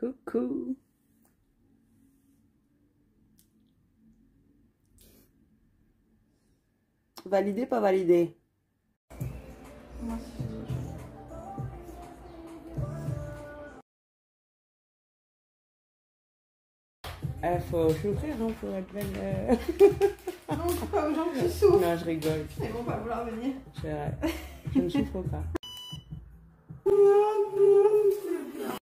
Coucou. Validé, pas validé? Faut s'ouvrir hein, pour être belle. Non, c'est pas aux gens qui souffrent. Non, je rigole. Ils vont pas vouloir venir. C'est vrai. Je ne souffre pas.